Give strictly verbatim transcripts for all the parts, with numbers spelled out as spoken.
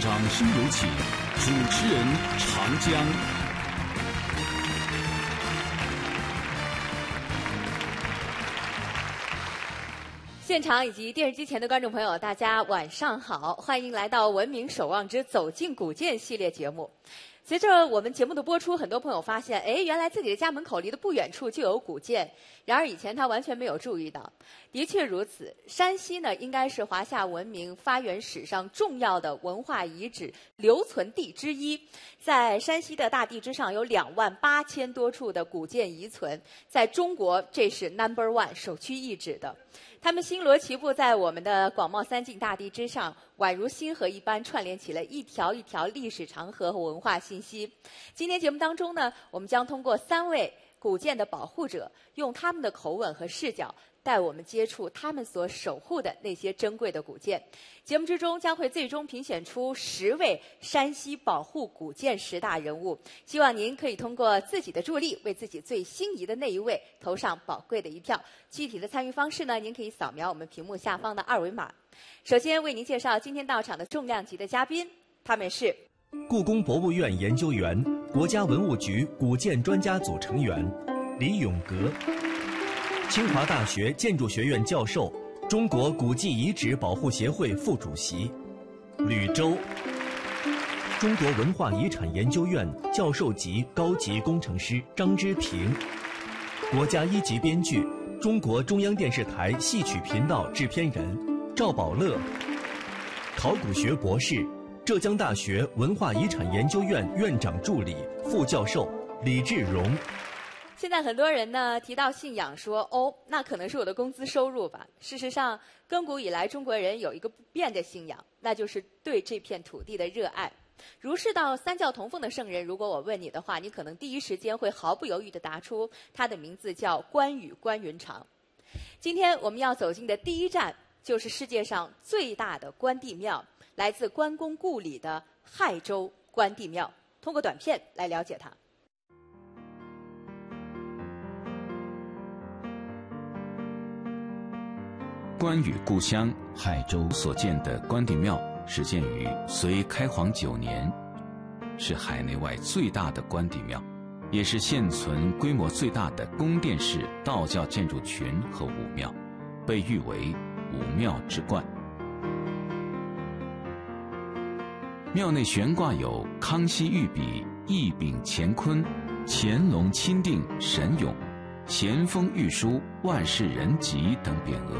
掌声有请主持人长江。 现场以及电视机前的观众朋友，大家晚上好，欢迎来到《文明守望之走进古建》系列节目。随着我们节目的播出，很多朋友发现，哎，原来自己的家门口离得不远处就有古建，然而以前他完全没有注意到。的确如此，山西呢，应该是华夏文明发源史上重要的文化遗址留存地之一。在山西的大地之上，有两万八千多处的古建遗存，在中国这是 number one 首屈一指的。他们星罗棋布在我们的广袤三晋大地之上，宛如星河一般串联起了一条一条历史长河和文化信息。今天节目当中呢，我们将通过三位古建的保护者，用他们的口吻和视角，带我们接触他们所守护的那些珍贵的古建。节目之中将会最终评选出十位山西保护古建十大人物，希望您可以通过自己的助力，为自己最心仪的那一位投上宝贵的一票。具体的参与方式呢，您可以扫描我们屏幕下方的二维码。首先为您介绍今天到场的重量级的嘉宾，他们是故宫博物院研究员、国家文物局古建专家组成员李永革，清华大学建筑学院教授、中国古迹遗址保护协会副主席吕周，中国文化遗产研究院教授级高级工程师张之平，国家一级编剧、中国中央电视台戏曲频道制片人赵宝乐，考古学博士、浙江大学文化遗产研究院院长助理、副教授李志荣。 现在很多人呢提到信仰说，哦，那可能是我的工资收入吧。事实上，亘古以来中国人有一个不变的信仰，那就是对这片土地的热爱。儒释道三教同奉的圣人，如果我问你的话，你可能第一时间会毫不犹豫地答出他的名字叫关羽关云长。今天我们要走进的第一站就是世界上最大的关帝庙，来自关公故里的亥州关帝庙。通过短片来了解它。 关羽故乡亥州所建的关帝庙始建于隋开皇九年，是海内外最大的关帝庙，也是现存规模最大的宫殿式道教建筑群和武庙，被誉为武庙之冠。庙内悬挂有康熙御笔、一柄乾坤、乾隆钦定神勇、咸丰御书万世人吉等匾额。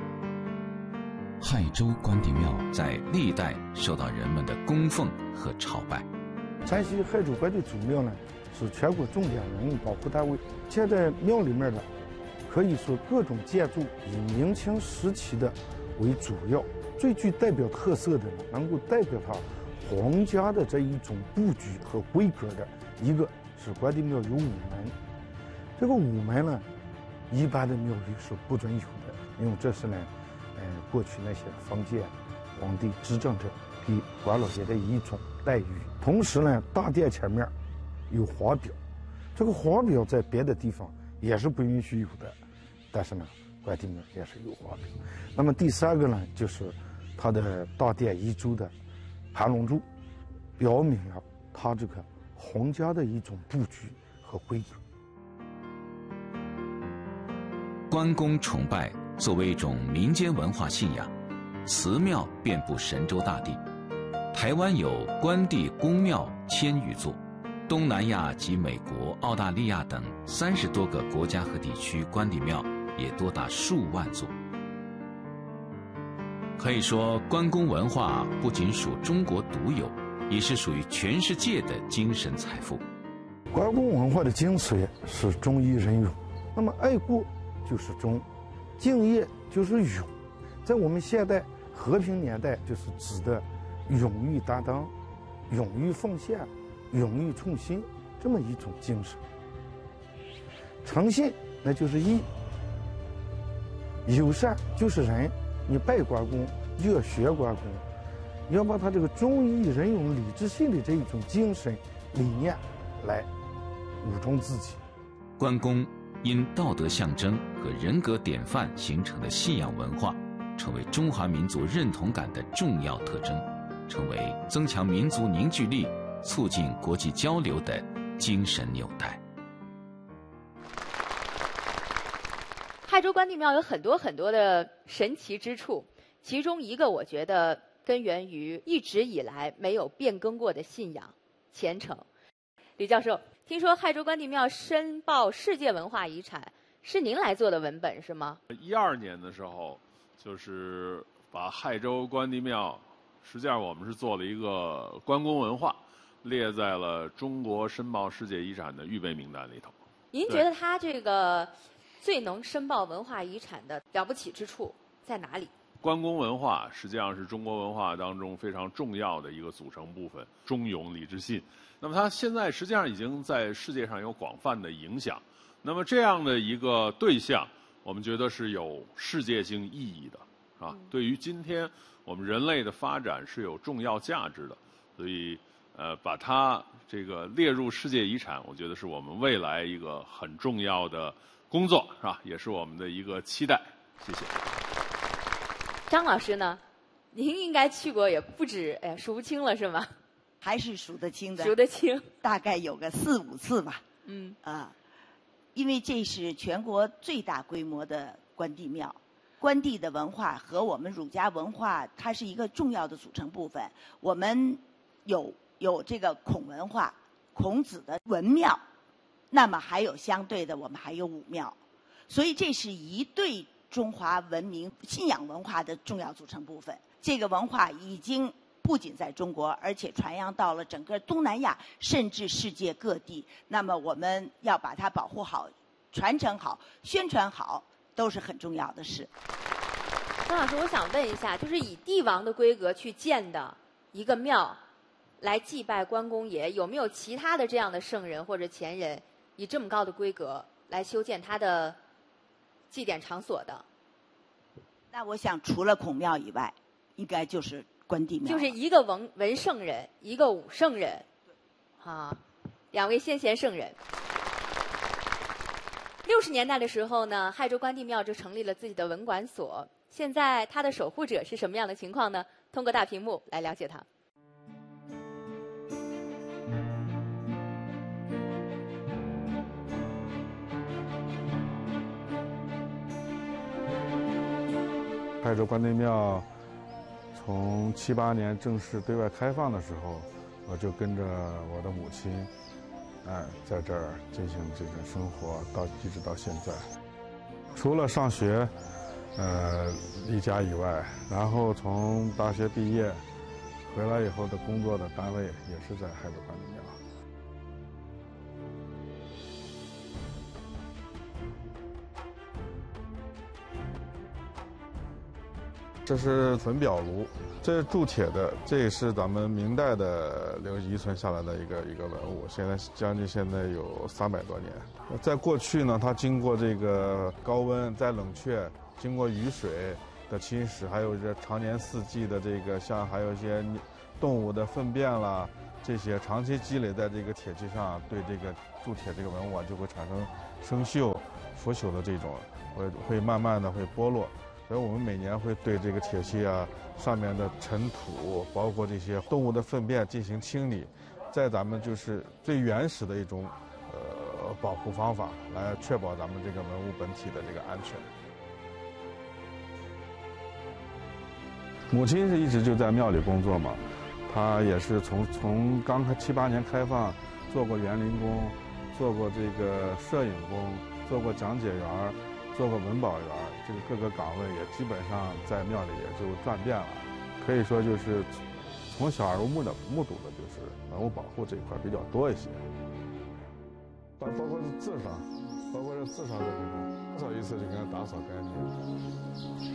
亥州关帝庙在历代受到人们的供奉和朝拜。 山西亥州关帝祖庙呢，是全国重点文物保护单位。现在庙里面的，可以说各种建筑以明清时期的为主要，最具代表特色的呢，能够代表它皇家的这一种布局和规格的一个是关帝庙有午门。这个午门呢，一般的庙宇是不准有的，因为这是呢。呃，过去那些封建皇帝执政者给关老爷的一种待遇。同时呢，大殿前面有黄表，这个黄表在别的地方也是不允许有的，但是呢，关帝庙也是有黄表。那么第三个呢，就是它的大殿遗珠的盘龙柱，表明了它这个皇家的一种布局和规格。 关公崇拜作为一种民间文化信仰，祠庙遍布神州大地。台湾有关帝公庙千余座，东南亚及美国、澳大利亚等三十多个国家和地区关帝庙也多达数万座。可以说，关公文化不仅属中国独有，也是属于全世界的精神财富。 关公文化的精髓是忠义仁勇，那么爱国就是忠，敬业就是勇。在我们现代和平年代，就是指的勇于担当、勇于奉献、勇于创新这么一种精神。诚信那就是义，友善就是仁。你拜关公就要学关公，你要把他这个忠义仁勇、礼智信的这一种精神理念来武装自己。 关公因道德象征和人格典范形成的信仰文化，成为中华民族认同感的重要特征， 成为增强民族凝聚力、促进国际交流的精神纽带。 亥州关帝庙有很多很多的神奇之处，其中一个我觉得根源于一直以来没有变更过的信仰虔诚。李教授，听说亥州关帝庙申报世界文化遗产是您来做的文本是吗？ 一二年的时候，就是把亥州关帝庙，实际上我们是做了一个关公文化，列在了中国申报世界遗产的预备名单里头。 您觉得它这个最能申报文化遗产的了不起之处在哪里？ 关公文化实际上是中国文化当中非常重要的一个组成部分，忠勇礼智信。那么它现在实际上已经在世界上有广泛的影响。那么这样的一个对象，我们觉得是有世界性意义的，啊，嗯、对于今天我们人类的发展是有重要价值的。所以，呃，把它这个列入世界遗产，我觉得是我们未来一个很重要的工作，是吧？也是我们的一个期待。谢谢。 张老师呢？您应该去过也不止，哎，数不清了是吗？ 还是数得清的。 数得清。 大概有个四五次吧。 嗯。 啊，因为这是全国最大规模的关帝庙，关帝的文化和我们儒家文化，它是一个重要的组成部分。我们有有这个孔文化，孔子的文庙，那么还有相对的，我们还有武庙，所以这是一对中华文明信仰文化的重要组成部分。这个文化已经不仅在中国，而且传扬到了整个东南亚，甚至世界各地。那么我们要把它保护好、传承好、宣传好，都是很重要的事。 张老师，我想问一下，就是以帝王的规格去建的一个庙，来祭拜关公爷，有没有其他的这样的圣人或者前人，以这么高的规格来修建他的祭典场所的？ 那我想，除了孔庙以外，应该就是关帝庙。 就是一个文文圣人，一个武圣人，啊，两位先贤圣人。六十年代的时候呢，亥州关帝庙就成立了自己的文管所。现在它的守护者是什么样的情况呢？通过大屏幕来了解它。 亥州关帝庙从七八年正式对外开放的时候，我就跟着我的母亲，哎，在这儿进行这个生活，到一直到现在。除了上学，呃，离家以外，然后从大学毕业回来以后的工作的单位也是在亥州关帝庙。这是粉表炉，这是铸铁的，这也是咱们明代的留遗存下来的一个一个文物，现在将近现在有三百多年。在过去呢，它经过这个高温再冷却，经过雨水的侵蚀，还有这常年四季的这个像还有一些动物的粪便啦，这些长期积累在这个铁器上，对这个铸铁这个文物啊就会产生生锈、腐朽的这种，会会慢慢的会剥落。所以我们每年会对这个铁器啊上面的尘土，包括这些动物的粪便进行清理，在咱们就是最原始的一种呃保护方法，来确保咱们这个文物本体的这个安全。母亲是一直就在庙里工作嘛，她也是从从刚开七八年开放，做过园林工，做过这个摄影工，做过讲解员，做过文保员，这个各个岗位也基本上在庙里也就转遍了，可以说就是从小耳濡目的目睹的就是文物保护这一块比较多一些。包包括是字上，包括这字上的这个，打扫一次就给它打扫干净。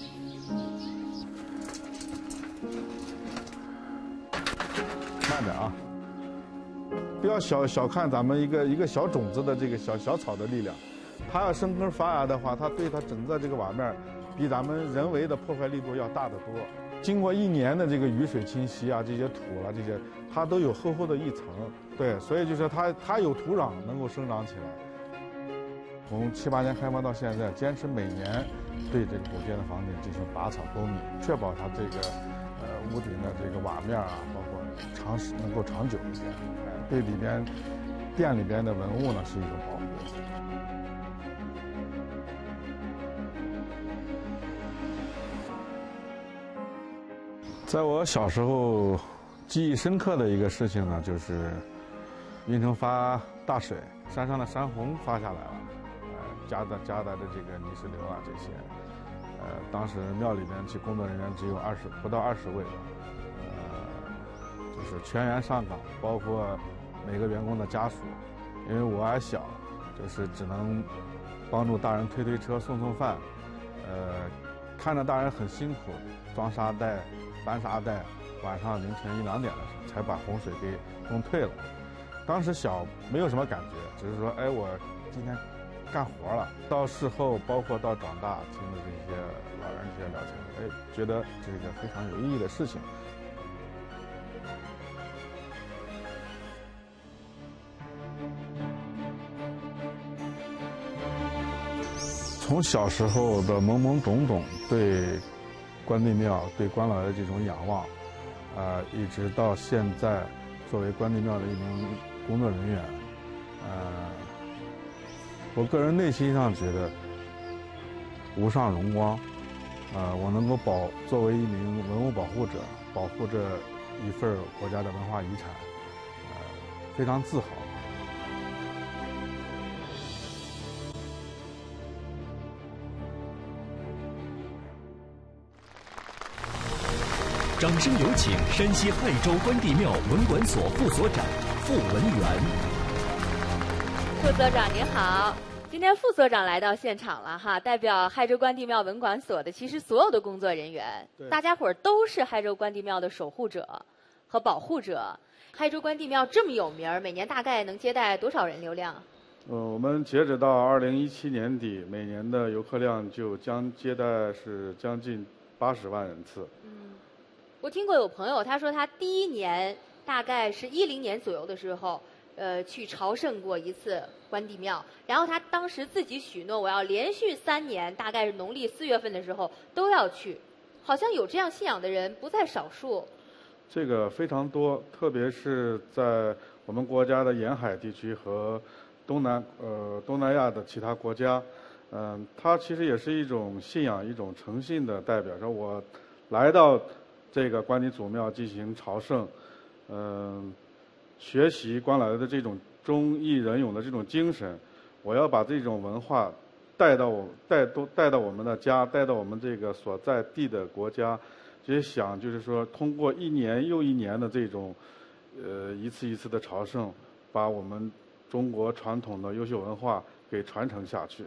慢点啊，不要小小看咱们一个一个小种子的这个小小草的力量。它要生根发芽的话，它对它整个这个瓦面比咱们人为的破坏力度要大得多。经过一年的这个雨水侵袭啊，这些土啊这些，它都有厚厚的一层。对，所以就说它它有土壤能够生长起来。从七八年开放到现在，坚持每年对这个古建的房顶进行拔草沟密，确保它这个呃屋顶的这个瓦面啊，包括长时能够长久一点，哎，对里边殿里边的文物呢是一种保护。在我小时候记忆深刻的一个事情呢，就是运城发大水，山上的山洪发下来了，呃，夹杂夹杂着这个泥石流啊这些，呃，当时庙里边去工作人员只有二十不到二十位，呃，就是全员上岗，包括每个员工的家属，因为我还小，就是只能帮助大人推推车、送送饭，呃，看着大人很辛苦，装沙袋。搬沙袋，晚上凌晨一两点的时候才把洪水给弄退了。当时小没有什么感觉，只是说，哎，我今天干活了。到事后，包括到长大，听了这些老人这些聊天，哎，觉得这是一个非常有意义的事情。从小时候的懵懵懂懂对关帝庙对关老爷这种仰望，啊、呃，一直到现在，作为关帝庙的一名工作人员，呃，我个人内心上觉得无上荣光，呃，我能够保作为一名文物保护者，保护着一份国家的文化遗产，呃，非常自豪。 掌声有请山西亥州关帝庙文管所副所长傅文元。 副所长您好，今天副所长来到现场了哈，代表亥州关帝庙文管所的其实所有的工作人员，大家伙儿都是亥州关帝庙的守护者和保护者。亥州关帝庙这么有名，每年大概能接待多少人流量？ 呃，我们截止到二零一七年底，每年的游客量就将接待是将近八十万人次。 嗯。我听过有朋友他说他第一年大概是一零年左右的时候，呃，去朝圣过一次关帝庙，然后他当时自己许诺我要连续三年，大概是农历四月份的时候都要去，好像有这样信仰的人不在少数。 这个非常多，特别是在我们国家的沿海地区和东南呃东南亚的其他国家，嗯、呃，它其实也是一种信仰、一种诚信的代表。说我来到这个关帝祖庙进行朝圣，嗯、呃，学习关老爷的这种忠义仁勇的这种精神，我要把这种文化带到我带都带到我们的家，带到我们这个所在地的国家，也想就是说通过一年又一年的这种呃一次一次的朝圣，把我们中国传统的优秀文化给传承下去。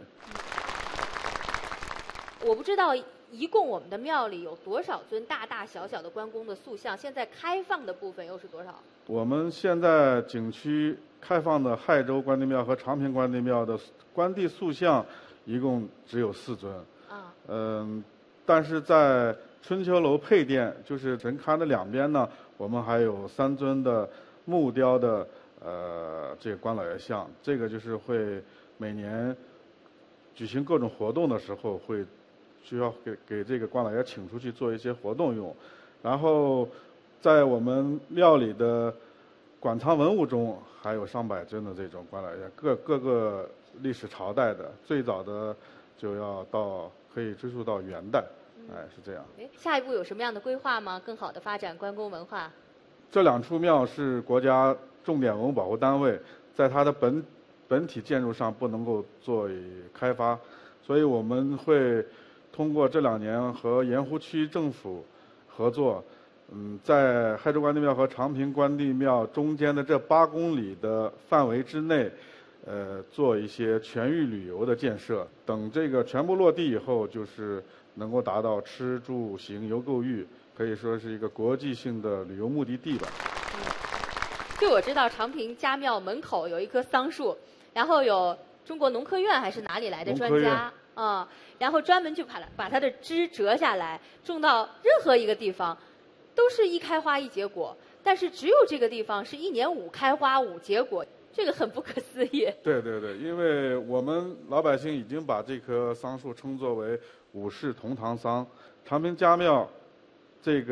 我不知道一共我们的庙里有多少尊大大小小的关公的塑像，现在开放的部分又是多少？ 我们现在景区开放的亥州关帝庙和长平关帝庙的关帝塑像一共只有四尊。啊。嗯，但是在春秋楼配殿，就是神龛的两边呢，我们还有三尊的木雕的呃这个关老爷像，这个就是会每年举行各种活动的时候会需要给给这个关老爷请出去做一些活动用。然后在我们庙里的馆藏文物中还有上百尊的这种关老爷，各各个历史朝代的，最早的就要到可以追溯到元代。哎，是这样。 哎，下一步有什么样的规划吗？更好的发展关公文化？ 这两处庙是国家重点文物保护单位，在它的本本体建筑上不能够做开发，所以我们会通过这两年和盐湖区政府合作，嗯，在亥州关帝庙和长平关帝庙中间的这八公里的范围之内，呃，做一些全域旅游的建设。等这个全部落地以后，就是能够达到吃住行游购育，可以说是一个国际性的旅游目的地吧。 就我知道，长平家庙门口有一棵桑树，然后有中国农科院还是哪里来的专家啊、嗯，然后专门去把把它的枝折下来，种到任何一个地方，都是一开花一结果。但是只有这个地方是一年五开花五结果，这个很不可思议。 对对对，因为我们老百姓已经把这棵桑树称作为五世同堂桑。长平家庙这个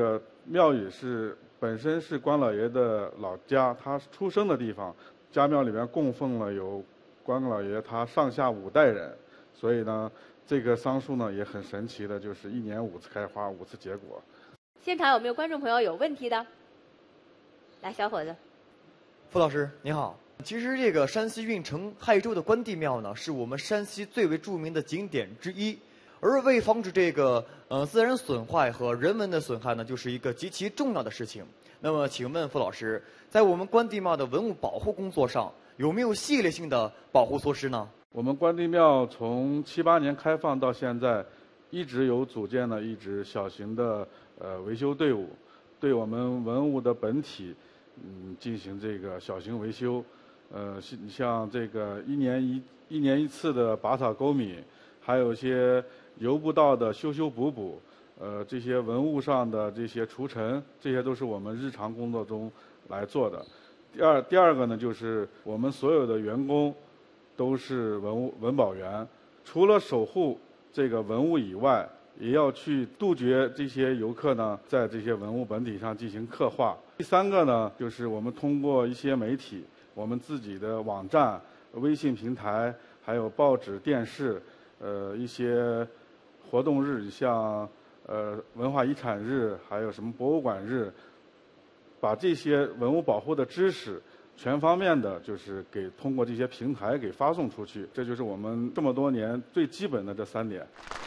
庙宇是本身是关老爷的老家，他出生的地方。家庙里面供奉了有关老爷他上下五代人，所以呢，这个桑树呢也很神奇的，就是一年五次开花，五次结果。 现场有没有观众朋友有问题的？来，小伙子。 傅老师你好。其实这个山西运城亥州的关帝庙呢，是我们山西最为著名的景点之一。而为防止这个呃自然损坏和人文的损害呢，就是一个极其重要的事情。那么，请问傅老师，在我们关帝庙的文物保护工作上，有没有系列性的保护措施呢？ 我们关帝庙从七八年开放到现在，一直有组建了一支小型的呃维修队伍，对我们文物的本体嗯进行这个小型维修。呃，像这个一年一一年一次的拔草沟米，还有一些游不到的修修补补，呃，这些文物上的这些除尘，这些都是我们日常工作中来做的。第二，第二个呢，就是我们所有的员工都是文物文保员，除了守护这个文物以外，也要去杜绝这些游客呢在这些文物本体上进行刻画。第三个呢，就是我们通过一些媒体，我们自己的网站、微信平台，还有报纸、电视。呃，一些活动日，像呃文化遗产日，还有什么博物馆日，把这些文物保护的知识全方面的就是给通过这些平台给发送出去，这就是我们这么多年最基本的这三点。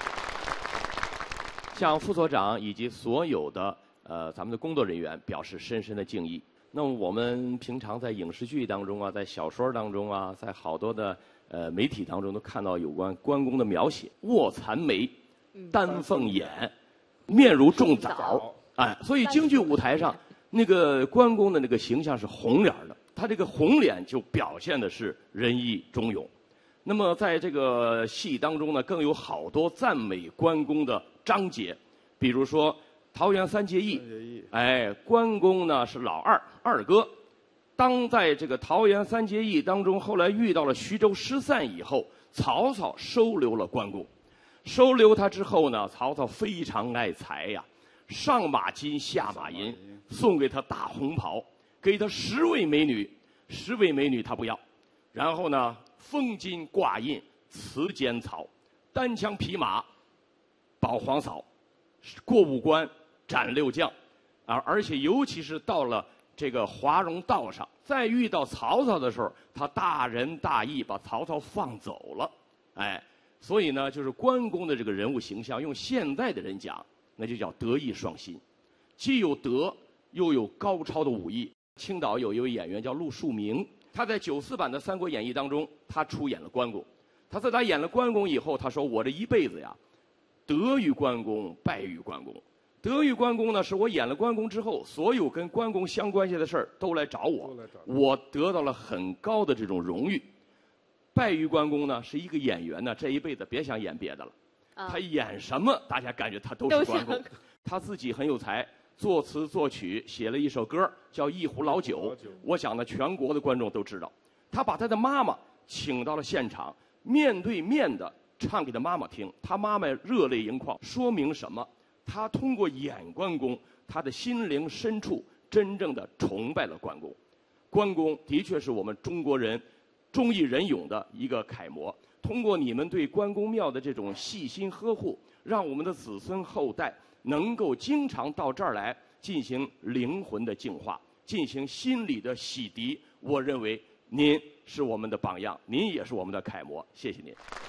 向副所长以及所有的呃咱们的工作人员表示深深的敬意。那么我们平常在影视剧当中啊，在小说当中啊，在好多的呃媒体当中都看到有关关公的描写：卧蚕眉，丹凤眼，面如重枣。哎，所以京剧舞台上那个关公的那个形象是红脸的，他这个红脸就表现的是仁义忠勇。那么在这个戏当中呢，更有好多赞美关公的章节，比如说桃园三结义，哎，关公呢是老二二哥。当在这个桃园三结义当中，后来遇到了徐州失散以后，曹操收留了关公。收留他之后呢，曹操非常爱财呀，上马金下马银，送给他大红袍，给他十位美女，十位美女他不要。然后呢，封金挂印，辞监草，单枪匹马，保皇嫂，过五关，斩六将，啊，而且尤其是到了这个华容道上，再遇到曹操的时候，他大仁大义，把曹操放走了。哎，所以呢，就是关公的这个人物形象，用现在的人讲，那就叫德艺双馨，既有德，又有高超的武艺。青岛有一位演员叫陆树铭，他在九四版的《三国演义》当中，他出演了关公。他在他演了关公以后，他说：“我这一辈子呀，得于关公，败于关公。得于关公呢，是我演了关公之后，所有跟关公相关系的事儿都来找我，我得到了很高的这种荣誉。败于关公呢，是一个演员呢，这一辈子别想演别的了，啊、他演什么，大家感觉他都是关公。他自己很有才，作词作曲，写了一首歌叫《一壶老酒》，老酒我想呢，全国的观众都知道。他把他的妈妈请到了现场，面对面的唱给他妈妈听，他妈妈热泪盈眶，说明什么？他通过演关公，他的心灵深处真正的崇拜了关公。关公的确是我们中国人忠义仁勇的一个楷模。通过你们对关公庙的这种细心呵护，让我们的子孙后代能够经常到这儿来进行灵魂的净化，进行心理的洗涤。我认为您是我们的榜样，您也是我们的楷模。谢谢您。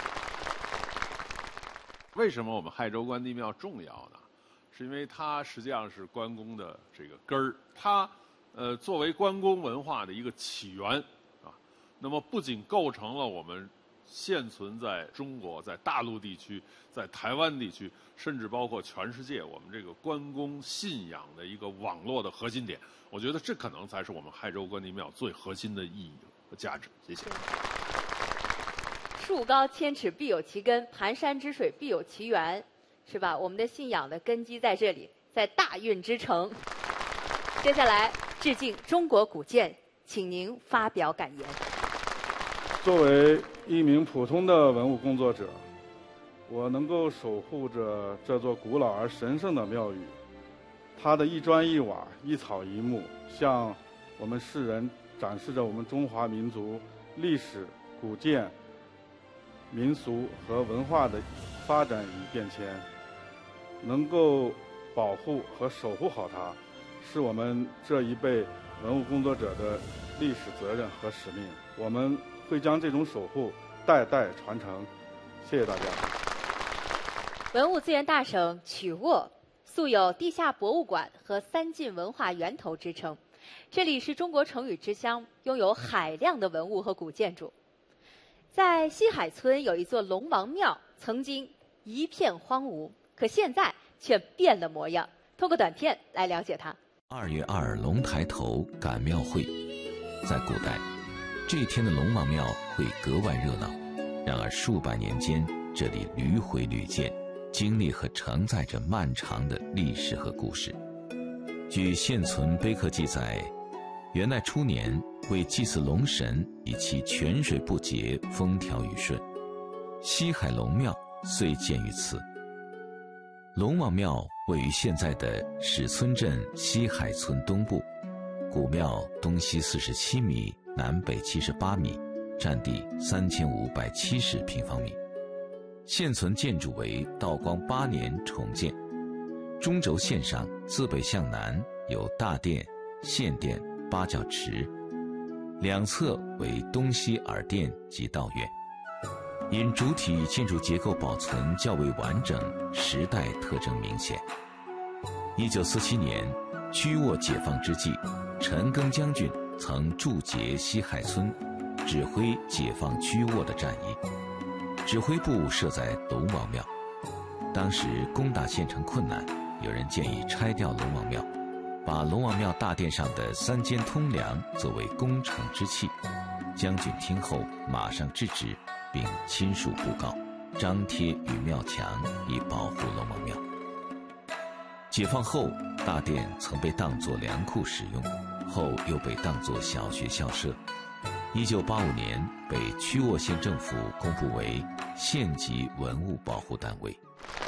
为什么我们亥州关帝庙重要呢？是因为它实际上是关公的这个根儿，它呃作为关公文化的一个起源啊，那么不仅构成了我们现存在中国、在大陆地区、在台湾地区，甚至包括全世界，我们这个关公信仰的一个网络的核心点。我觉得这可能才是我们亥州关帝庙最核心的意义和价值。谢谢。 树高千尺必有其根，盘山之水必有其源，是吧？我们的信仰的根基在这里，在大运之城。接下来致敬中国古建，请您发表感言。 作为一名普通的文物工作者，我能够守护着这座古老而神圣的庙宇， 它的一砖一瓦、一草一木，向我们世人展示着我们中华民族历史、古建、民俗和文化的发展与变迁。能够保护和守护好它，是我们这一辈文物工作者的历史责任和使命。我们会将这种守护代代传承。谢谢大家。 文物资源大省曲沃素有地下博物馆和三晋文化源头之称，这里是中国成语之乡，拥有海量的文物和古建筑。在西海村有一座龙王庙，曾经一片荒芜，可现在却变了模样。通过短片来了解它。 二月二龙抬头赶庙会，在古代，这一天的龙王庙会格外热闹。然而数百年间，这里屡毁屡建，经历和承载着漫长的历史和故事。据现存碑刻记载，元代初年为祭祀龙神，以其泉水不竭，风调雨顺，西海龙庙遂建于此。龙王庙位于现在的史村镇西海村东部，古庙东西四十七米，南北七十八米，占地三千五百七十平方米。现存建筑为道光八年重建，中轴线上自北向南有大殿、献殿、八角池，两侧为东西耳殿及道院。因主体建筑结构保存较为完整，时代特征明显。一九四七年，曲沃解放之际，陈赓将军曾驻节西海村，指挥解放曲沃的战役。指挥部设在龙王庙，当时攻打县城困难，有人建议拆掉龙王庙，把龙王庙大殿上的三间通梁作为攻城之器。将军听后马上制止，并亲书布告，张贴于庙墙，以保护龙王庙。解放后，大殿曾被当作粮库使用，后又被当作小学校舍。一九八五年被曲沃县政府公布为县级文物保护单位。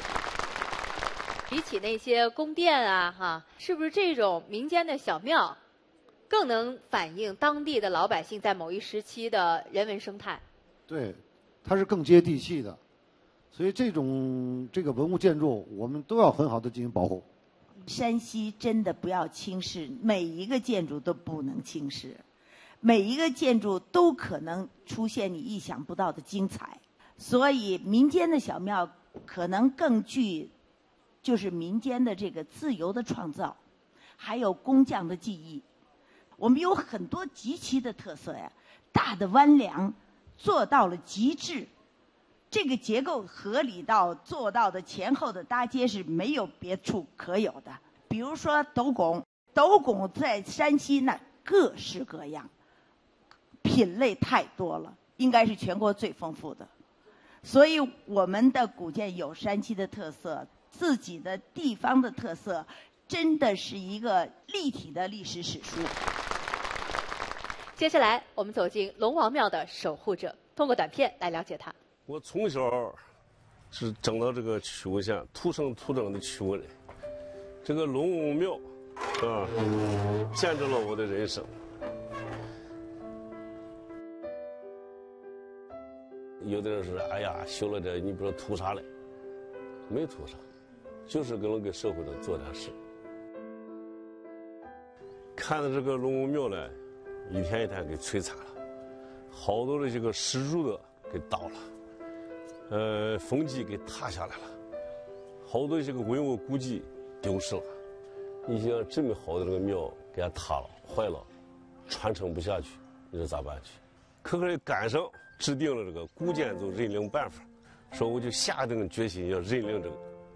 比起那些宫殿啊，哈，是不是这种民间的小庙更能反映当地的老百姓在某一时期的人文生态？ 对，它是更接地气的，所以这种这个文物建筑，我们都要很好的进行保护。 山西真的不要轻视，每一个建筑都不能轻视，每一个建筑都可能出现你意想不到的精彩。所以民间的小庙可能更具，就是民间的这个自由的创造，还有工匠的技艺。我们有很多极其的特色呀，大的弯梁做到了极致，这个结构合理到做到的前后的搭接是没有别处可有的。比如说斗拱，斗拱在山西那各式各样，品类太多了，应该是全国最丰富的。所以我们的古建有山西的特色，自己的地方的特色，真的是一个立体的历史史书。 接下来我们走进龙王庙的守护者，通过短片来了解它。 我从小是长到这个曲沃县，土生土长的曲沃人。这个龙王庙啊，见证了我的人生。有的人说：“哎呀，修了这，你不知道图啥嘞？”没图啥，就是给能给社会上做点事。看到这个龙王庙呢，一天一天给摧残了，好多的这个石柱子给倒了，呃，风基给塌下来了，好多这个文物古迹丢失了。你想这么好的这个庙给它塌了、坏了，传承不下去，你说咋办去？可可的赶上制定了这个古建筑认领办法，说我就下定决心要认领这个。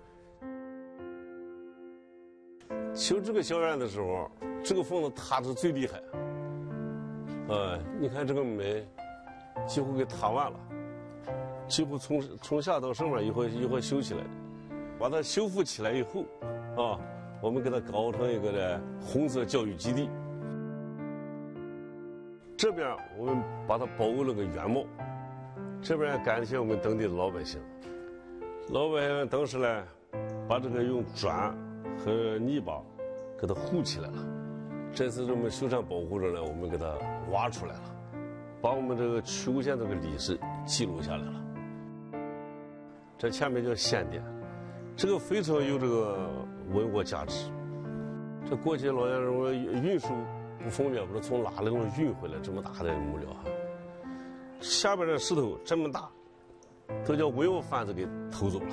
修这个小院的时候，这个房子塌的最厉害。呃，你看这个门几乎给塌完了，几乎从从下到上面一会一会修起来的，把它修复起来以后，啊，我们给它搞成一个的红色教育基地。这边我们把它包围了个原貌，这边感谢我们当地的老百姓。老百姓当时呢，把这个用砖和泥巴给它护起来了。这次我们修缮保护着呢，我们给它挖出来了，把我们这个曲沟县这个历史记录下来了。这前面叫县店，这个非常有这个文化价值。这过去老年人说运输不方便，不知道从哪里能运回来这么大的木料哈。下边的石头这么大，都叫文物贩子给偷走了。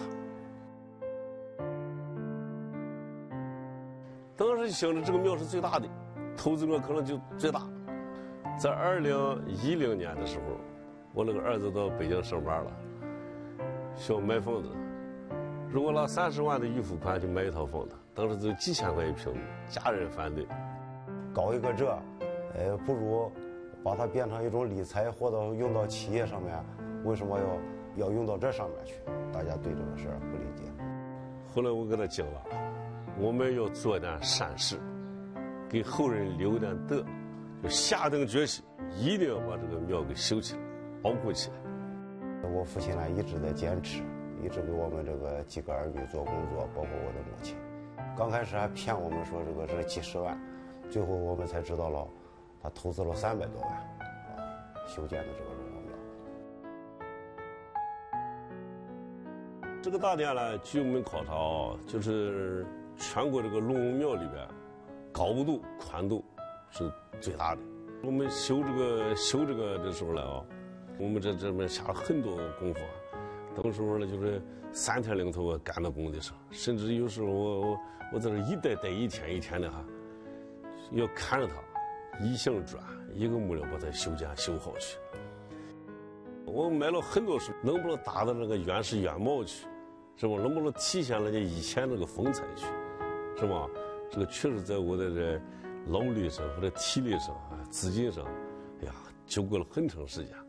当时想着这个庙是最大的，投资量可能就最大。在二零一零年的时候，我那个儿子到北京上班了，需要买房子。如果拿三十万的预付款就买一套房子，当时只有几千块一平米，家人反对。 搞一个这，呃，不如把它变成一种理财，或者用到企业上面。为什么要要用到这上面去？大家对这个事儿不理解。 后来我给他讲了，我们要做点善事，给后人留点德，就下定决心，一定要把这个庙给修起来，保护起来。 我父亲呢一直在坚持，一直给我们这个几个儿女做工作，包括我的母亲。刚开始还骗我们说这个是几十万，最后我们才知道了，他投资了三百多万，啊，修建的这个龙王庙。 这个大殿呢，据我们考察啊，就是全国这个龙王庙里边，高度、宽度是最大的。我们修这个修这个的时候呢啊，我们这这边下了很多功夫啊。到时候呢，就是三天两头啊赶到工地上，甚至有时候我我我在这一待待一天一天的哈，要看着它一向转，一个木料把它修建修好去。我买了很多书，能不能达到那个原始原貌去，是吧？能不能体现人家以前那个风采去，是吧？这个确实在我的这劳力上或者体力上啊、资金上，哎呀，经过了很长时间。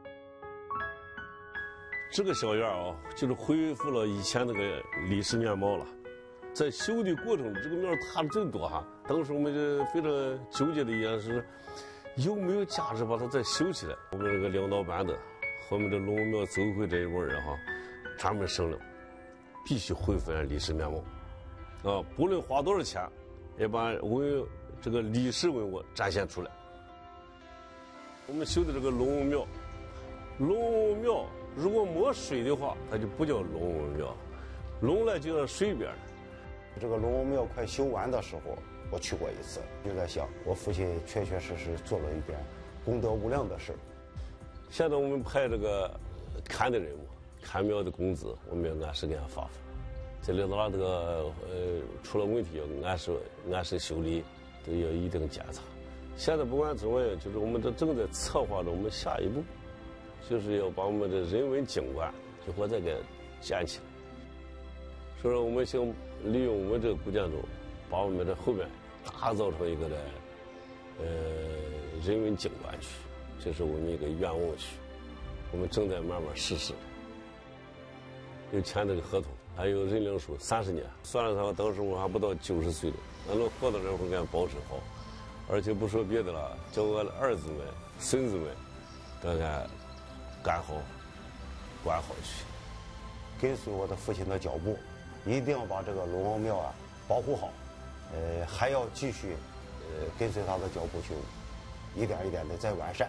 这个小院啊，就是恢复了以前那个历史面貌了。在修的过程，这个庙塌的真多哈。当时我们就非常纠结的一件事，有没有价值把它再修起来？我们这个领导班子和我们这龙王庙走会这一波人哈，专门商量，必须恢复历史面貌，啊，不论花多少钱，也把文这个历史文物展现出来。我们修的这个龙王庙，龙王庙如果没水的话，它就不叫龙王庙，龙呢就在水边。 这个龙王庙快修完的时候，我去过一次，就在想，我父亲确确实实做了一件功德无量的事。 现在我们派这个看的人物，看庙的工资，我们要按时给他发放。这里头那这个呃出了问题要按时按时修理，都要一定检查。现在不管怎么样，就是我们这正在策划着我们下一步，就是要把我们的人文景观就或再给建起来。所以说，我们想利用我们这个古建筑，把我们这后面打造成一个的呃人文景观区，这是我们一个愿望区，我们正在慢慢实施。又签这个合同，还有人领书三十年，算了算，当时我还不到九十岁了，俺能活到这会儿，给俺保持好。而且不说别的了，叫我的儿子们、孙子们，都俺干好、管好去， 跟随我的父亲的脚步。一定要把这个龙王庙啊保护好，呃，还要继续呃跟随他的脚步去，一点一点的再完善。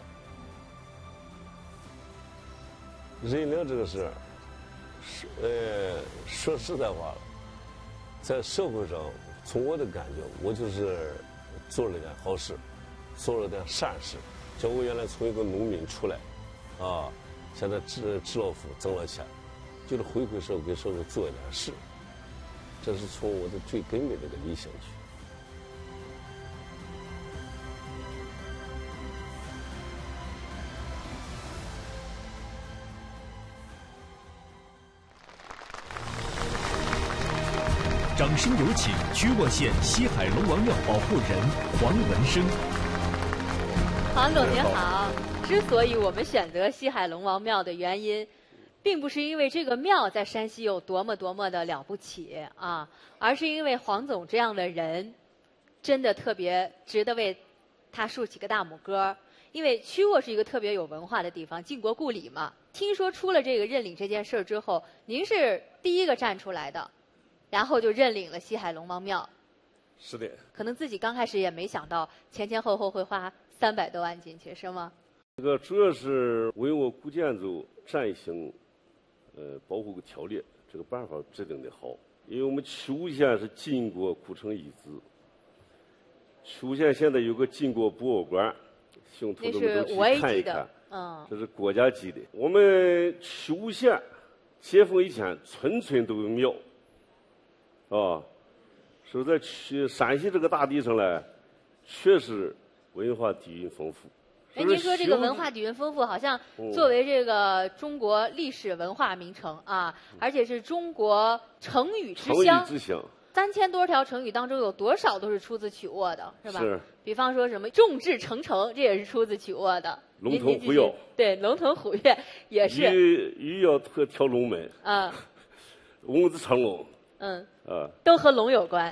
人领这个事，是呃说实在话了，在社会上，从我的感觉，我就是做了点好事，做了点善事。叫我原来从一个农民出来，啊，现在知知老福挣了钱，就是回馈社会，给社会做一点事。这是从我的最根本的一个理想去。 掌声有请曲沃县西海龙王庙保护人黄文生。 黄总您好，之所以我们选择西海龙王庙的原因，并不是因为这个庙在山西有多么多么的了不起啊，而是因为黄总这样的人，真的特别值得为他竖起个大拇哥。因为曲沃是一个特别有文化的地方，晋国故里嘛。听说出了这个认领这件事儿之后，您是第一个站出来的，然后就认领了西海龙王庙。 是的。 可能自己刚开始也没想到前前后后会花三百多万进去，是吗？ 这个主要是文物古建筑暂行呃保护条例这个办法制定的好，因为我们曲阜县是晋国古城遗址，曲阜县现在有个晋国博物馆，兄同志们都去看一看。 嗯， 这是国家级的。我们曲阜县解放以前，村村都有庙，啊，所以在曲陕西这个大地上呢，确实文化底蕴丰富。 哎，您说这个文化底蕴丰富，好像作为这个中国历史文化名城啊，嗯、而且是中国成语之乡。 成语之乡。 三千多条成语当中，有多少都是出自曲沃的，是吧？ 是。 比方说什么众志成城，这也是出自曲沃的。 龙腾虎跃。 对，龙腾虎跃也是。 鱼鱼要跳龙门。 啊。 翁子成龙。 嗯。 啊。 都和龙有关。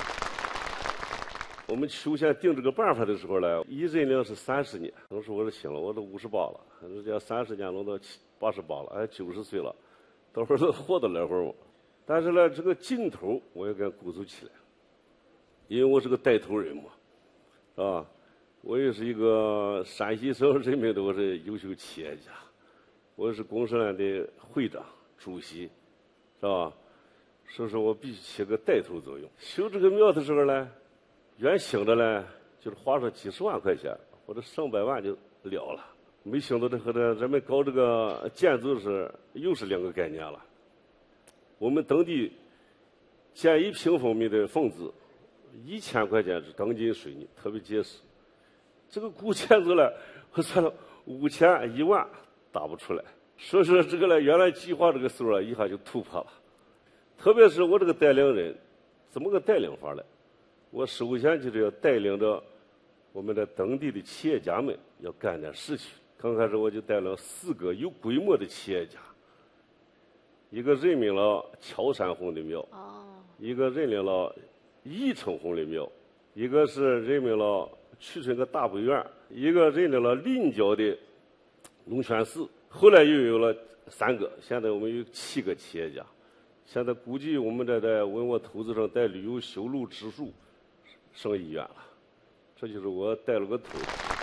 我们曲阜县定这个办法的时候呢，一任龄是三十年。当时我是想了，我都五十八了，人家三十年弄到八十八了，哎，九十岁了，到时候都活得来会儿嘛。但是呢，这个劲头我也敢鼓足起来，因为我是个带头人嘛，啊，我也是一个陕西省人民的我是优秀企业家，我是公社院的会长、主席，是吧？所以说我必须起个带头作用。修这个庙的时候呢，原想着呢，就是花上几十万块钱或者上百万就了了，没想到这和这咱们搞这个建筑是又是两个概念了。我们当地建一平方米的房子，一千块钱是钢筋水泥，特别结实。这个古建筑呢，我算了五千一万打不出来。所以说这个呢，原来计划这个时候啊，一下就突破了。特别是我这个带领人，怎么个带领法呢？我首先就是要带领着我们的当地的企业家们要干点事情。刚开始我就带了四个有规模的企业家，一个任命了乔山红的庙，哦、一个任命了义成红的庙，一个是任命了衢村个大北院，一个任命了临郊的龙泉寺。后来又有了三个，现在我们有七个企业家。现在估计我们这在文物投资上带旅游修路植树上亿元了，这就是我带了个头。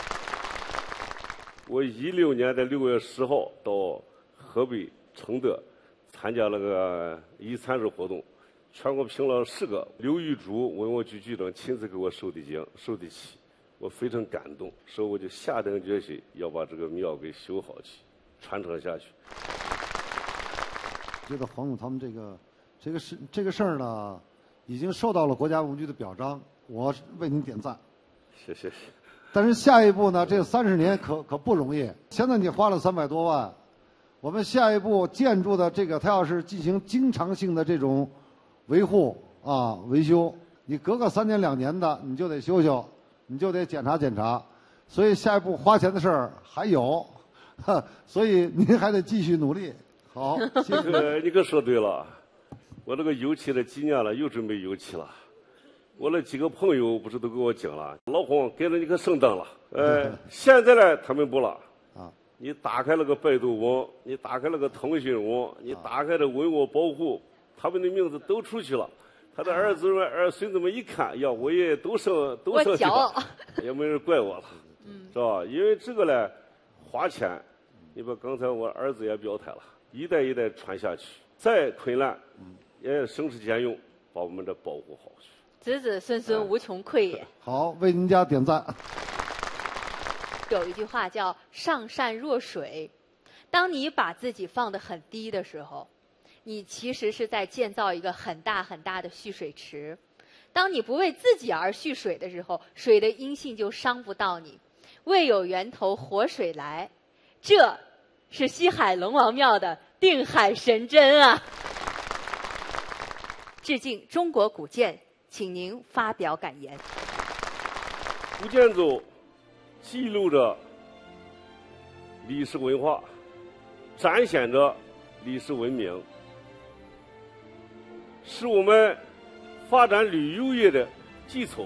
我一六年的六月十号到河北承德参加了个一参事活动，全国评了十个，刘玉柱文物局局长亲自给我授的奖，授的旗，我非常感动，所以我就下定决心要把这个庙给修好去，传承下去。 觉得黄总他们这个这个事这个事儿呢，已经受到了国家文物局的表彰，我为您点赞。 谢谢。 但是下一步呢，这三十年可可不容易。现在你花了三百多万，我们下一步建筑的这个，它要是进行经常性的这种维护啊维修，你隔个三年两年的，你就得修修，你就得检查检查。所以下一步花钱的事儿还有，所以您还得继续努力。好，谢谢。 你可说对了，我这个油漆了几年了，又准备油漆了。我那几个朋友不是都给我讲了，老黄给了你个圣灯了。呃，现在呢他们不了。啊，你打开了个百度网，你打开了个腾讯网，你打开了文物保护，他们的名字都出去了。他的儿子们、儿孙子们一看，呀，我也都上都上去了，也没人怪我了，是吧？因为这个呢，花钱，你把刚才我儿子也表态了。一代一代传下去，再困难也省吃俭用把我们这保护好去， 子子孙孙无穷匮也。 好，为您家点赞。 有一句话叫上善若水，当你把自己放得很低的时候，你其实是在建造一个很大很大的蓄水池。当你不为自己而蓄水的时候，水的阴性就伤不到你。未有源头活水来，这是西海龙王庙的定海神针啊！致敬中国古建，请您发表感言。 古建筑记录着历史文化，展现着历史文明，是我们发展旅游业的基础。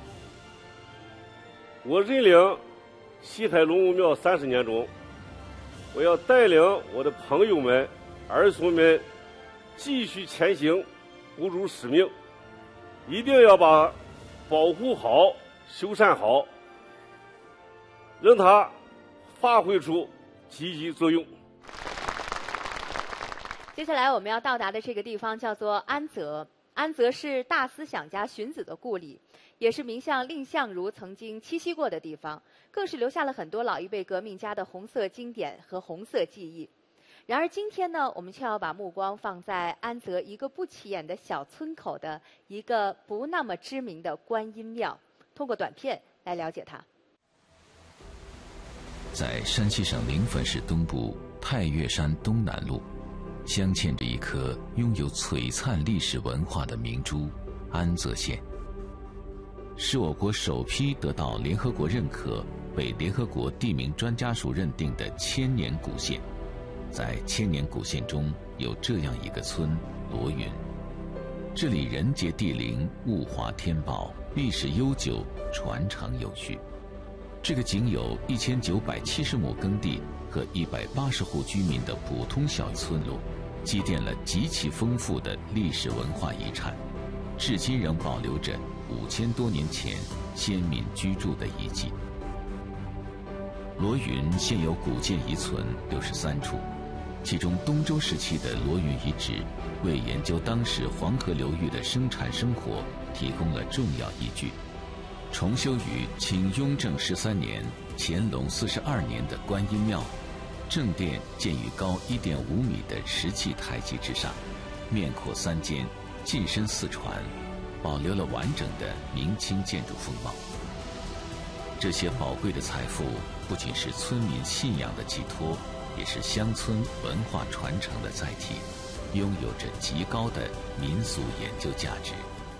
我认领西海龙王庙三十年中，我要带领我的朋友们、儿孙们继续前行，不辱使命，一定要把保护好、修缮好，让它发挥出积极作用。 接下来我们要到达的这个地方叫做安泽。安泽是大思想家荀子的故里，也是名相蔺相如曾经栖息过的地方，更是留下了很多老一辈革命家的红色经典和红色记忆。然而今天呢，我们却要把目光放在安泽一个不起眼的小村口的一个不那么知名的观音庙，通过短片来了解它。 在山西省临汾市东部太岳山东南麓，镶嵌着一颗拥有璀璨历史文化的明珠——安泽县，是我国首批得到联合国认可、被联合国地名专家署认定的千年古县。在千年古县中有这样一个村罗云，这里人杰地灵、物华天宝，历史悠久，传承有序。这个仅有一千九百七十亩耕地和一百八十户居民的普通小村落，积淀了极其丰富的历史文化遗产，至今仍保留着五千多年前先民居住的遗迹。罗云现有古建遗存六十三处，其中东周时期的罗云遗址为研究当时黄河流域的生产生活提供了重要依据。重修于清雍正十三年、乾隆四十二年的观音庙，正殿建于高一点五米的石砌台基之上，面阔三间，进深四传，保留了完整的明清建筑风貌。这些宝贵的财富不仅是村民信仰的寄托，也是乡村文化传承的载体，拥有着极高的民俗研究价值。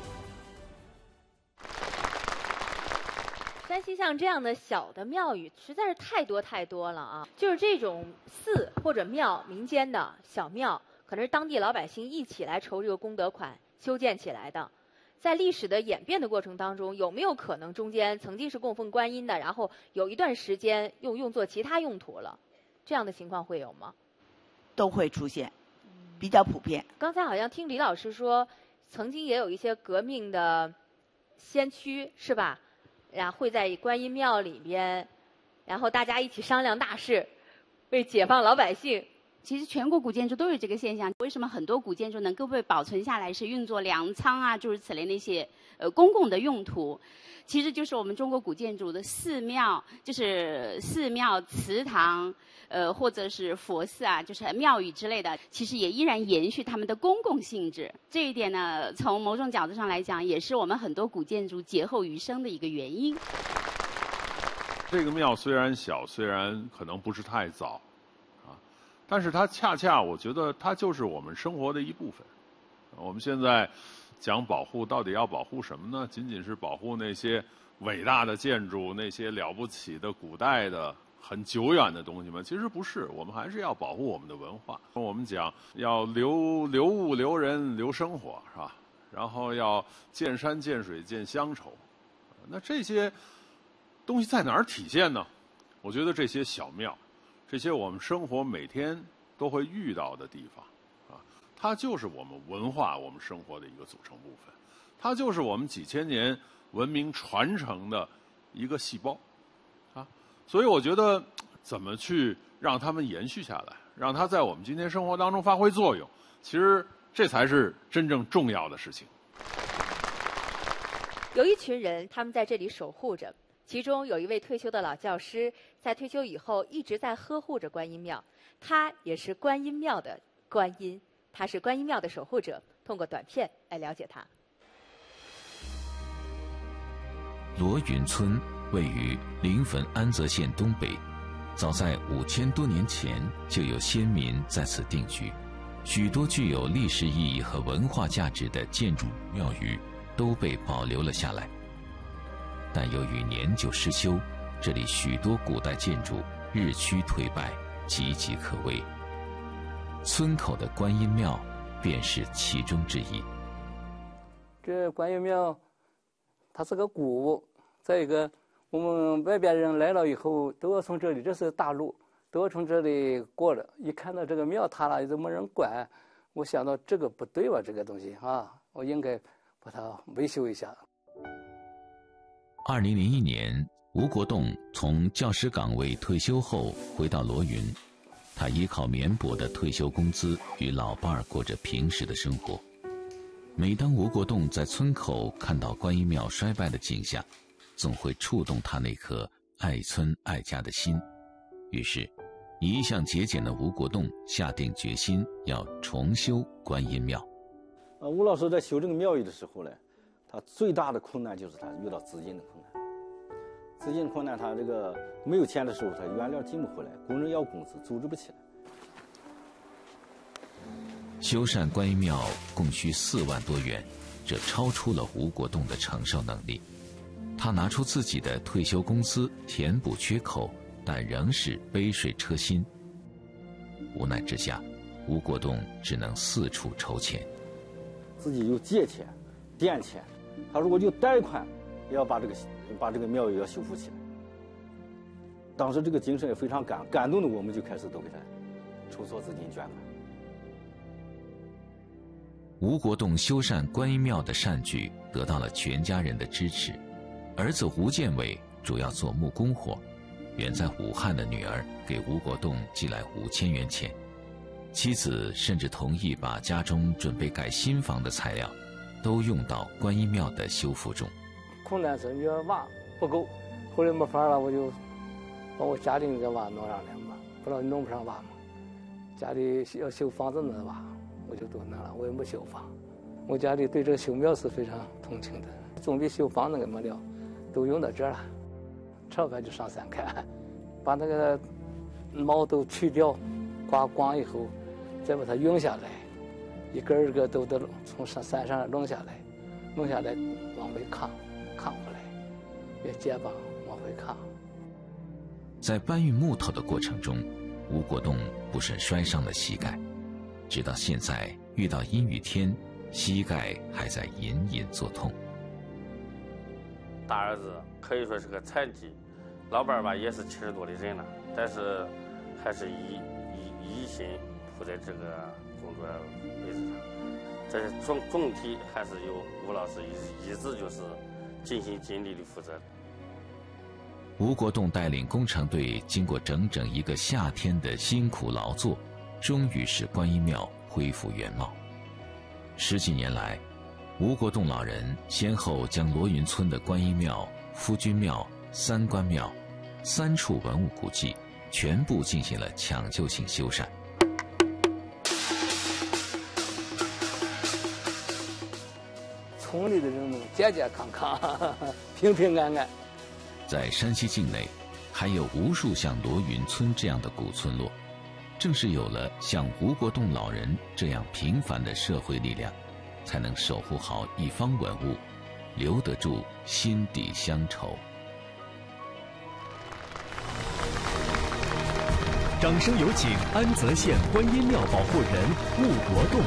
山西像这样的小的庙宇实在是太多太多了啊！就是这种寺或者庙，民间的小庙，可能是当地老百姓一起来筹这个功德款修建起来的。在历史的演变的过程当中，有没有可能中间曾经是供奉观音的，然后有一段时间又用作其他用途了？这样的情况会有吗？ 都会出现，比较普遍。 刚才好像听李老师说，曾经也有一些革命的先驱，是吧？然后会在观音庙里边，然后大家一起商量大事，为解放老百姓。 其实全国古建筑都有这个现象。为什么很多古建筑能够被保存下来，是运作粮仓啊，诸如此类那些呃公共的用途？其实就是我们中国古建筑的寺庙，就是寺庙、祠堂，呃或者是佛寺啊，就是庙宇之类的，其实也依然延续他们的公共性质。这一点呢，从某种角度上来讲，也是我们很多古建筑劫后余生的一个原因。 这个庙虽然小，虽然可能不是太早。但是它恰恰，我觉得它就是我们生活的一部分。我们现在讲保护，到底要保护什么呢？仅仅是保护那些伟大的建筑，那些了不起的古代的很久远的东西吗？其实不是，我们还是要保护我们的文化。我们讲要留留物、留人、留生活，是吧？然后要见山、见水、见乡愁。那这些东西在哪儿体现呢？我觉得这些小庙。这些我们生活每天都会遇到的地方，啊，它就是我们文化、我们生活的一个组成部分，它就是我们几千年文明传承的一个细胞，啊，所以我觉得怎么去让它们延续下来，让它在我们今天生活当中发挥作用，其实这才是真正重要的事情。 有一群人，他们在这里守护着。其中有一位退休的老教师，在退休以后一直在呵护着观音庙，他也是观音庙的观音，他是观音庙的守护者。通过短片来了解他。 罗云村位于临汾安泽县东北，早在五千多年前就有先民在此定居，许多具有历史意义和文化价值的建筑庙宇都被保留了下来。但由于年久失修，这里许多古代建筑日趋颓败，岌岌可危。村口的观音庙便是其中之一。 这观音庙，它是个古物，再一个，我们外边人来了以后都要从这里，这是大路，都要从这里过的。一看到这个庙塌了，又没人管，我想到这个不对吧？这个东西啊，我应该把它维修一下。 二零零一年，吴国栋从教师岗位退休后回到罗云，他依靠绵薄的退休工资与老伴儿过着平时的生活。每当吴国栋在村口看到观音庙衰败的景象，总会触动他那颗爱村爱家的心。于是一向节俭的吴国栋下定决心要重修观音庙。 呃，吴老师在修这个庙宇的时候呢，他最大的困难就是他遇到资金的困难。资金困难，他这个没有钱的时候，他原料进不回来，工人要工资，组织不起来。 修缮观音庙共需四万多元，这超出了吴国栋的承受能力。他拿出自己的退休工资填补缺口，但仍是杯水车薪。无奈之下，吴国栋只能四处筹钱。 自己有借钱、垫钱，他如果就贷款，也要把这个把这个庙宇要修复起来。当时这个精神也非常感感动的，我们就开始都给他筹措资金捐款。 吴国栋修缮观音庙的善举得到了全家人的支持，儿子吴建伟主要做木工活，远在武汉的女儿给吴国栋寄来五千元钱，妻子甚至同意把家中准备盖新房的材料都用到观音庙的修复中。 困难是你瓦不够，后来没法了，我就把我家里那个瓦弄上来嘛，不然弄不上瓦嘛。家里要修房子那瓦，我就都弄了，我也没修房。我家里对这个修庙是非常同情的，总比修房那个没料，都用到这了。吃完就上山看，把那个毛都去掉，刮光以后，再把它用下来，一根一个都得从山山上弄下来，弄下来往回扛，扛回来，越肩膀往回扛。 在搬运木头的过程中，吴国栋不慎摔伤了膝盖，直到现在遇到阴雨天，膝盖还在隐隐作痛。 大儿子可以说是个残疾，老伴儿吧也是七十多的人了，但是还是一一一心扑在这个工作位置上。这是总总体还是由吴老师一一直就是尽心尽力的负责。 吴国栋带领工程队经过整整一个夏天的辛苦劳作，终于使观音庙恢复原貌。十几年来，吴国栋老人先后将罗云村的观音庙、夫君庙、三官庙三处文物古迹全部进行了抢救性修缮。 村里的人们健健康康、平平安安。 在山西境内，还有无数像罗云村这样的古村落。正是有了像吴国栋老人这样平凡的社会力量，才能守护好一方文物，留得住心底乡愁。 掌声有请安泽县观音庙保护人吴国栋。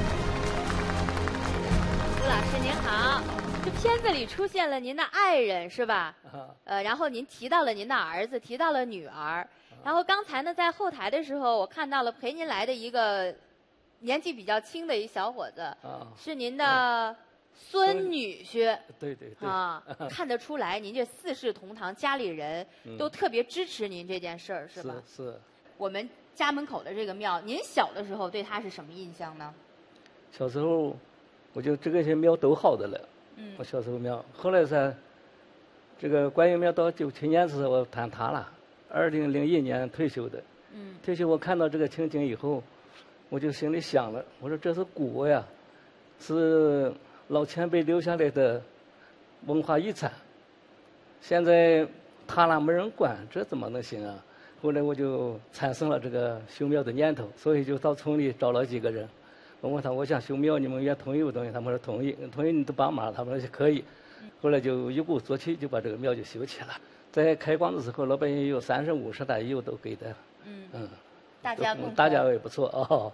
吴老师您好，这片子里出现了您的爱人是吧？呃，然后您提到了您的儿子，提到了女儿。然后刚才呢，在后台的时候，我看到了陪您来的一个年纪比较轻的一小伙子，啊、是您的孙女婿。 对对对。 啊，看得出来，您这四世同堂，家里人都特别支持您这件事儿，是吧？ 是是。 我们家门口的这个庙，您小的时候对它是什么印象呢？ 小时候，我就这个些庙都好的了。嗯。我小时候庙，后来噻，这个观音庙到九七年时候我坍塌了。二零零一年退休的，嗯，退休我看到这个情景以后，我就心里想了，我说这是古呀，是老前辈留下来的文化遗产，现在塌了没人管，这怎么能行啊？后来我就产生了这个修庙的念头，所以就到村里找了几个人，我问他我想修庙，你们愿同意不同意？他们说同意，同意你都帮忙，他们说可以，后来就一鼓作气就把这个庙就修起了。在开光的时候，老百姓有三十五十袋油都给的，嗯嗯， 大家共大家也不错哦。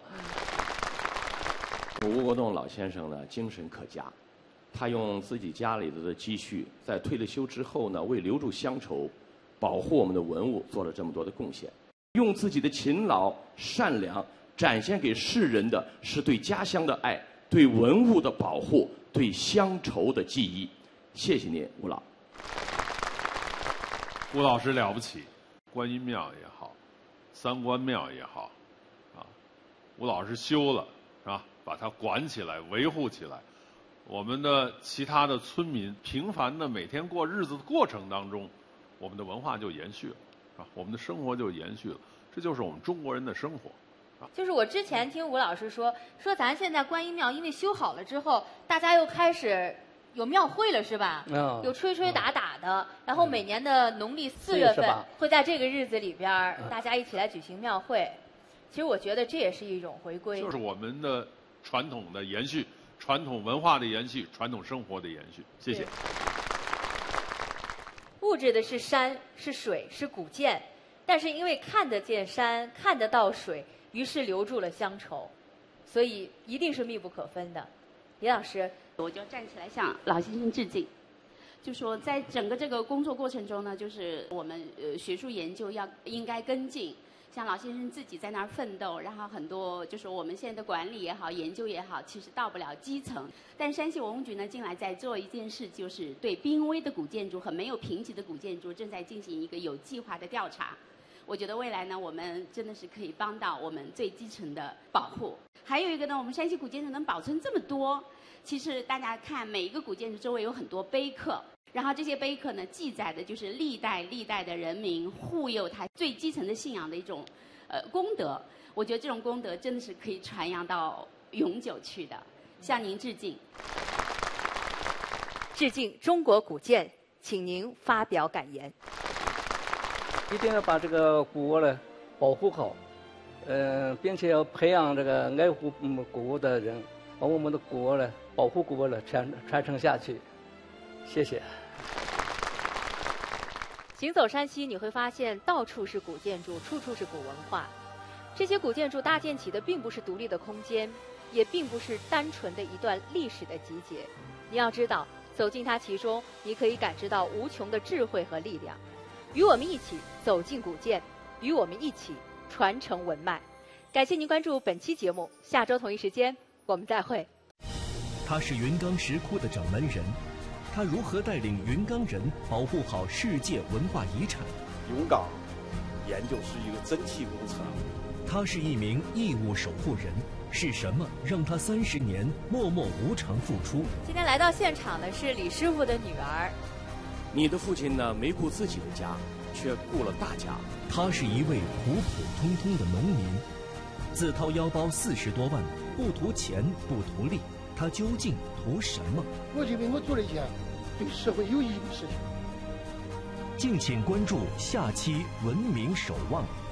吴国栋老先生呢，精神可嘉，他用自己家里的积蓄，在退了休之后呢，为留住乡愁，保护我们的文物做了这么多的贡献，用自己的勤劳善良展现给世人的是对家乡的爱，对文物的保护，对乡愁的记忆。谢谢您，吴老。 吴老师了不起，观音庙也好，三官庙也好，啊，吴老师修了是吧？把它管起来，维护起来。我们的其他的村民平凡的每天过日子的过程当中，我们的文化就延续了，是吧？我们的生活就延续了，这就是我们中国人的生活。 就是我之前听吴老师说，说咱现在观音庙因为修好了之后，大家又开始有庙会了，是吧？ 嗯、 有吹吹打打的，嗯、然后每年的农历四月份会在这个日子里边，嗯、大家一起来举行庙会。其实我觉得这也是一种回归， 就是我们的传统的延续。传统文化的延续，传统生活的延续。谢谢。 物质的是山，是水，是古建，但是因为看得见山，看得到水，于是留住了乡愁，所以一定是密不可分的。李老师， 我就站起来向老先生致敬。就说在整个这个工作过程中呢，就是我们呃学术研究要应该跟进。像老先生自己在那儿奋斗，然后很多就是我们现在的管理也好、研究也好，其实到不了基层。但山西文物局呢，近来在做一件事，就是对濒危的古建筑和没有评级的古建筑正在进行一个有计划的调查。我觉得未来呢，我们真的是可以帮到我们最基层的保护。还有一个呢，我们山西古建筑能保存这么多，其实大家看每一个古建筑周围有很多碑刻。然后这些碑刻呢，记载的就是历代历代的人民护佑他最基层的信仰的一种，呃功德。我觉得这种功德真的是可以传扬到永久去的。向您致敬。 致敬中国古建，请您发表感言。 一定要把这个古物呢保护好，嗯、呃，并且要培养这个爱护嗯古物的人，把我们的古物呢保护古物呢传传承下去。谢谢。 行走山西，你会发现到处是古建筑，处处是古文化。这些古建筑搭建起的并不是独立的空间，也并不是单纯的一段历史的集结。你要知道，走进它其中，你可以感知到无穷的智慧和力量。与我们一起走进古建，与我们一起传承文脉。感谢您关注本期节目，下周同一时间我们再会。 他是云冈石窟的掌门人。他如何带领云冈人保护好世界文化遗产？ 云冈研究是一个蒸汽工程。 他是一名义务守护人，是什么让他三十年默默无偿付出？ 今天来到现场的是李师傅的女儿。 你的父亲呢，没顾自己的家，却顾了大家。 他是一位普普通通的农民，自掏腰包四十多万，不图钱，不图利，他究竟图什么？ 我认为我做了一件对社会有意义的事情。 敬请关注下期《文明守望》。